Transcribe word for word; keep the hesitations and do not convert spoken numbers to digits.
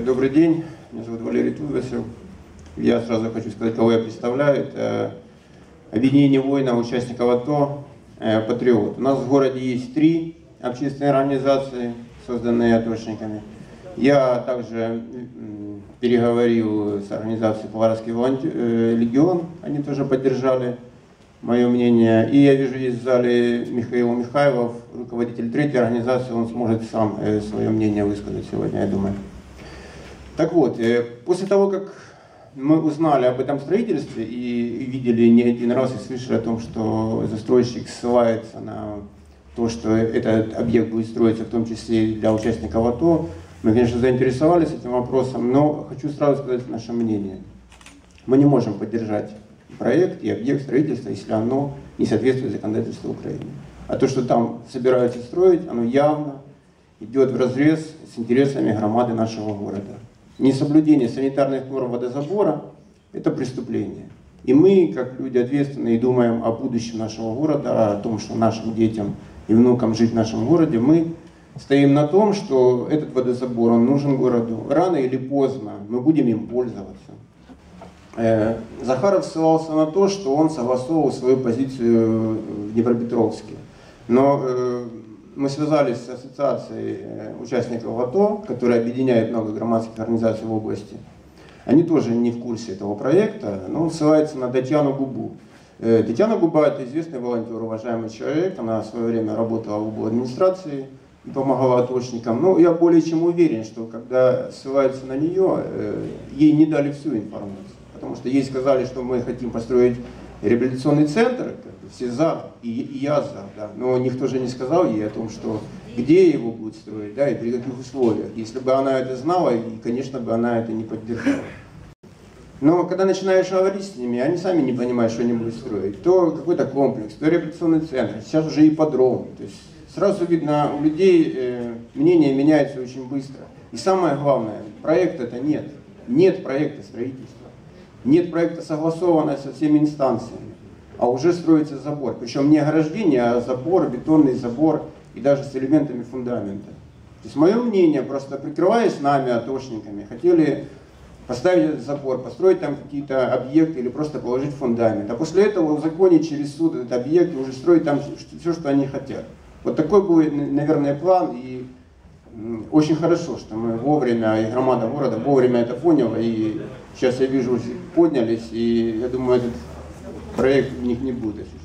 Добрый день, меня зовут Валерий Тудвасев. Я сразу хочу сказать, кого я представляю. Это объединение воинов, участников АТО, «Патриот». У нас в городе есть три общественные организации, созданные атошниками. Я также переговорил с организацией «Поваровский легион», они тоже поддержали мое мнение. И я вижу, есть в зале Михаил Михайлов, руководитель третьей организации, он сможет сам свое мнение высказать сегодня, я думаю. Так вот, после того, как мы узнали об этом строительстве и видели не один раз и слышали о том, что застройщик ссылается на то, что этот объект будет строиться в том числе и для участников АТО, мы, конечно, заинтересовались этим вопросом, но хочу сразу сказать наше мнение. Мы не можем поддержать проект и объект строительства, если оно не соответствует законодательству Украины. А то, что там собираются строить, оно явно идет вразрез с интересами громады нашего города. Несоблюдение санитарных норм водозабора – это преступление. И мы, как люди ответственные, думаем о будущем нашего города, о том, что нашим детям и внукам жить в нашем городе, мы стоим на том, что этот водозабор, он нужен городу. Рано или поздно мы будем им пользоваться. Захаров ссылался на то, что он согласовывал свою позицию в Днепропетровске. Но э, мы связались с ассоциацией участников АТО, которая объединяет много громадских организаций в области. Они тоже не в курсе этого проекта, но он ссылается на Татьяну Губу. Э, Татьяна Губа – это известный волонтер, уважаемый человек. Она в свое время работала в области администрации и помогала атошникам. Но я более чем уверен, что когда ссылаются на нее, э, ей не дали всю информацию. Потому что ей сказали, что мы хотим построить реабилитационный центр, все за, и, и я за, да. Но никто же не сказал ей о том, что где его будут строить, да, и при каких условиях. Если бы она это знала, и, конечно, бы она это не поддержала. Но когда начинаешь говорить с ними, они сами не понимают, что они будут строить. То какой-то комплекс, то реабилитационный центр, сейчас уже ипподром. То есть сразу видно, у людей э, мнение меняется очень быстро. И самое главное, проекта-то нет. Нет проекта строительства. Нет проекта согласованного со всеми инстанциями, а уже строится забор. Причем не ограждение, а забор, бетонный забор и даже с элементами фундамента. То есть мое мнение, просто прикрываясь нами, атошниками, хотели поставить этот забор, построить там какие-то объекты или просто положить фундамент. А после этого узаконить через суд этот объект и уже строить там все, что они хотят. Вот такой был, наверное, план. И очень хорошо, что мы вовремя, и громада города вовремя это поняла. И сейчас я вижу, поднялись, и я думаю, этот проект у них не будет.